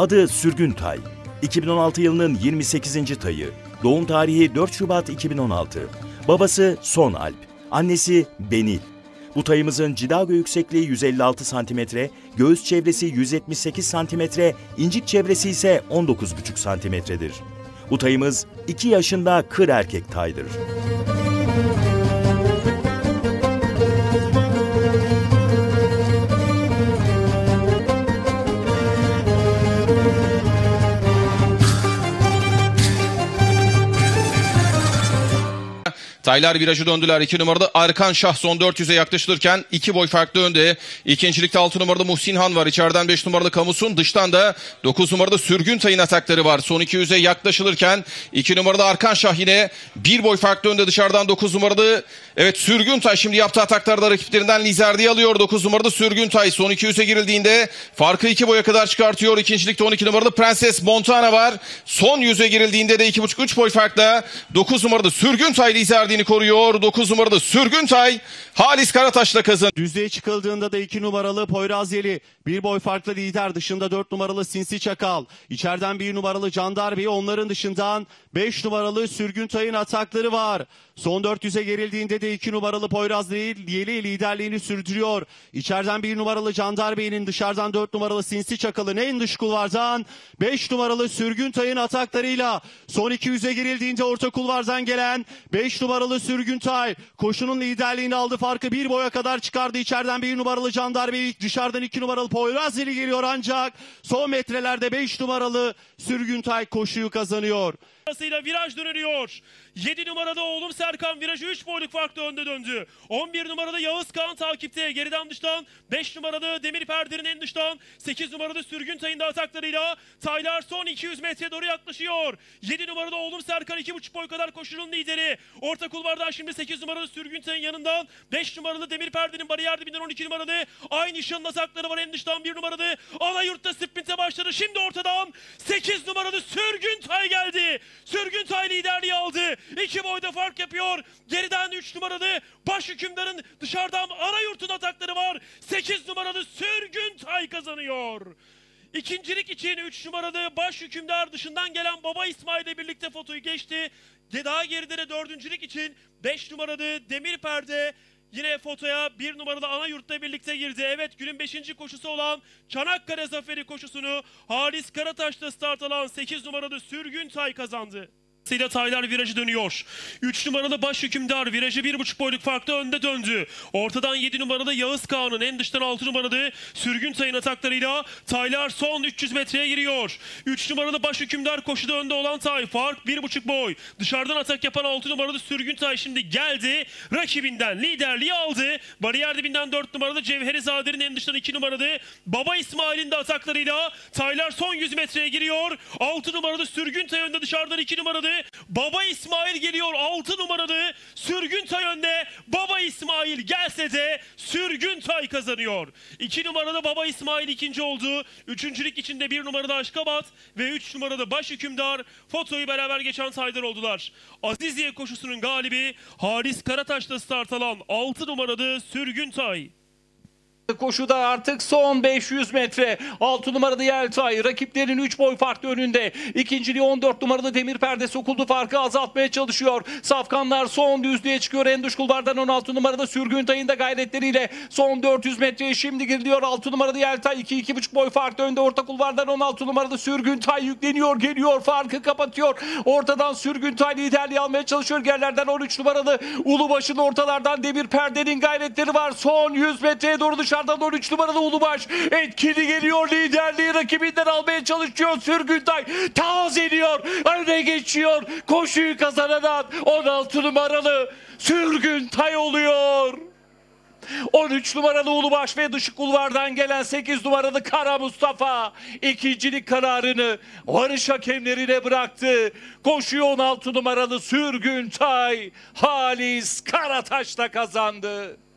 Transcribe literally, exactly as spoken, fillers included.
Adı Sürgüntay. iki bin on altı yılının yirmi sekizinci tayı. Doğum tarihi dört Şubat iki bin on altı. Babası Son Alp. Annesi Benil. Bu tayımızın cidago yüksekliği yüz elli altı santimetre, göğüs çevresi yüz yetmiş sekiz santimetre, incik çevresi ise on dokuz buçuk santimetredir. Bu tayımız iki yaşında kır erkek taydır. Taylar virajı döndüler. iki numaralı Arkan Şah son dört yüze yaklaşılırken iki boy farklı önde. İkincilikte altı numaralı Muhsin Han var. İçeriden beş numaralı Kamusun. Dıştan da dokuz numaralı Sürgüntay'ın atakları var. Son iki yüze yaklaşılırken iki numaralı Arkan Şah yine bir boy farklı önde. Dışarıdan dokuz numaralı evet Sürgüntay şimdi yaptığı ataklarda rakiplerinden Lizardi'yi alıyor. dokuz numaralı Sürgüntay son iki yüze girildiğinde farkı iki boya kadar çıkartıyor. İkincilikte on iki numaralı Prenses Montana var. Son yüze girildiğinde de iki buçuk üç boy farkla dokuz numaralı Sürgüntay Lizardi koruyor. dokuz numaralı Sürgüntay Halis Karataş'la kazanıyor. Düzlüğe çıkıldığında da iki numaralı Poyrazeli bir boy farklı lider. Dışında dört numaralı Sinsi Çakal. İçeriden bir numaralı Candarbi. Onların dışından beş numaralı Sürgüntay'ın atakları var. Son dört yüze gerildiğinde de iki numaralı Poyrazeli liderliğini sürdürüyor. İçeriden bir numaralı Candarbi'nin, dışarıdan dört numaralı Sinsi Çakal'ın, en dış kulvardan beş numaralı Sürgüntay'ın ataklarıyla son iki yüze girildiğinde orta kulvardan gelen beş numaralı Sürgüntay koşunun liderliğini aldı. Farkı bir boya kadar çıkardı. İçeriden bir numaralı Candarbi, dışarıdan iki numaralı Poyrazeli geliyor ancak son metrelerde beş numaralı Sürgüntay koşuyu kazanıyor. Sırasıyla viraj dönüyor. yedi numarada oğlum Serkan virajı üç boyluk farklı önde döndü. on bir numarada Yağız Kağan takipte. Geriden dıştan beş numarada Demir Perder'in en dıştan sekiz numarada Sürgüntay'ın da ataklarıyla Taylar son iki yüz metreye doğru yaklaşıyor. yedi numarada oğlum Serkan iki buçuk boy kadar koşunun lideri. Orta kulvardan şimdi sekiz numarada Sürgüntay'ın yanından beş numaralı Demir Perder'in bariyer dibinden on iki numaralı aynı nişanın atakları var. En dıştan bir numaralı Alayurt'ta sprinte başladı. Şimdi ortadan sekiz numaralı Sürgüntay geldi. Sürgüntay liderliği aldı. İki boyda fark yapıyor. Geriden üç numaralı Başhükümdar'ın, dışarıdan Arayurt'un atakları var. sekiz numaralı Sürgüntay kazanıyor. İkincilik için üç numaralı Başhükümdar dışından gelen Baba İsmail ile birlikte fotoyu geçti. Daha geride de dördüncülük için beş numaralı Demir Perde yine fotoya bir numaralı Anayurt'la birlikte girdi. Evet, günün beşinci koşusu olan Çanakkale Zaferi koşusunu Halis Karataş'ta start alan sekiz numaralı Sürgüntay kazandı. Sıyla Taylar virajı dönüyor. üç numaralı Başhükümdar virajı bir buçuk boyluk farklı önde döndü. Ortadan yedi numaralı Yağız Kağan'ın, en dıştan altı numaralı Sürgüntay'ın ataklarıyla Taylar son üç yüz metreye giriyor. üç numaralı Başhükümdar koşuda önde olan Tay, fark bir buçuk boy. Dışarıdan atak yapan altı numaralı Sürgüntay şimdi geldi. Rakibinden liderliği aldı. Bariyer dibinden dört numaralı Cevherizade'nin, en dıştan iki numaralı Baba İsmail'in de ataklarıyla Taylar son yüz metreye giriyor. altı numaralı Sürgüntay önde, dışarıdan iki numaralı Baba İsmail geliyor. altı numaralı Sürgüntay önde. Baba İsmail gelse de Sürgüntay kazanıyor. iki numaralı Baba İsmail ikinci oldu. Üçüncülük içinde bir numarada Aşkabat ve üç numarada Başhükümdar fotoyu beraber geçen Taylar oldular. Aziziye koşusunun galibi Halis Karataş'ta start alan altı numaralı Sürgüntay. Koşuda artık son beş yüz metre. altı numaralı Yeltay rakiplerin üç boy farklı önünde. İkinciliği on dört numaralı Demir Perde sokuldu, farkı azaltmaya çalışıyor. Safkanlar son düzlüğe çıkıyor. En dış kulvardan on altı numarada Sürgüntay'ın da gayretleriyle son dört yüz metreye şimdi giriliyor. altı numaralı Yeltay iki iki buçuk boy farklı önde. Orta kulvardan on altı numaralı Sürgüntay yükleniyor, geliyor, farkı kapatıyor. Ortadan Sürgüntay liderliği almaya çalışıyor. Gerlerden on üç numaralı Ulubaş'ın, ortalardan Demir Perde'nin gayretleri var. Son yüz metreye doğru dışarıdan on üç numaralı Ulubaş etkili geliyor, liderliği rakibinden almaya çalışıyor. Sürgüntay tazeliyor, öne geçiyor. Koşuyu kazanan on altı numaralı Sürgüntay oluyor. on üç numaralı Ulubaş ve dışı kulvardan gelen sekiz numaralı Kara Mustafa ikincilik kararını varış hakemlerine bıraktı. Koşuyu on altı numaralı Sürgüntay Halis Karataş'la kazandı.